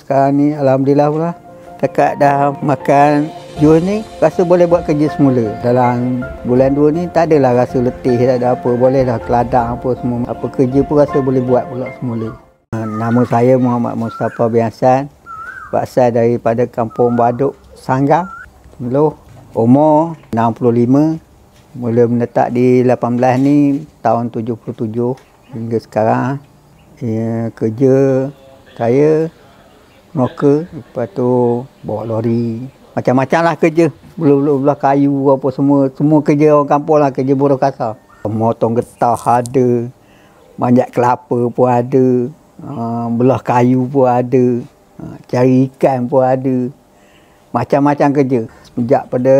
sekarang ni alhamdulillah pula. Dekat dah makan jus ni, rasa boleh buat kerja semula. Dalam bulan 2 ni tak adalah rasa letih, tak ada apa. Boleh dah keladang apa semua. Apa kerja pun rasa boleh buat pula semula. Nama saya Muhammad Mustafa bin Hassan. Berasal daripada Kampung Baduk, Sanggar, Meloh. Umur 65. Mula menetap di 18 ni tahun 77 hingga sekarang. Kerja saya noker, lepas tu bawa lori. Macam-macam lah kerja. Belah kayu apa semua. Semua kerja orang kampung lah, kerja buruh kasar. Motong getah ada, manjat kelapa pun ada, belah kayu pun ada, cari ikan pun ada. Macam-macam kerja. Sejak pada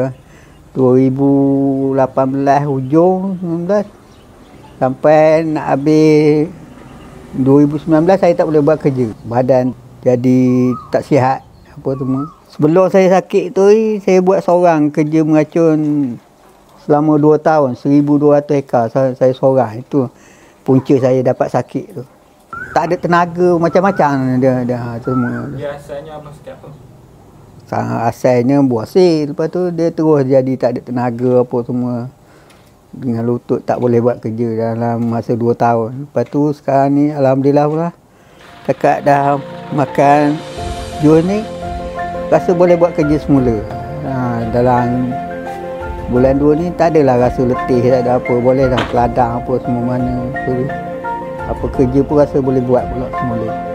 2018 hujung 19 sampai nak habis 2019 saya tak boleh buat kerja. Badan jadi tak sihat apa semua. Sebelum saya sakit tu saya buat seorang kerja meracun selama 2 tahun, 1,200 hektar saya seorang. Itu punca saya dapat sakit tu. Tak ada tenaga, macam-macam dia semua. Dia asalnya abang sakit apa? Asalnya buasir, lepas tu dia terus jadi tak ada tenaga apa semua. Dengan lutut tak boleh buat kerja dalam masa 2 tahun. Lepas tu sekarang ni alhamdulillah pula. Dekat dah makan jus ni, rasa boleh buat kerja semula. Dalam bulan 2 ni tak adalah rasa letih, tak ada apa. Boleh dah keladang apa semua mana. Apa kerja pun rasa boleh buat pula semula.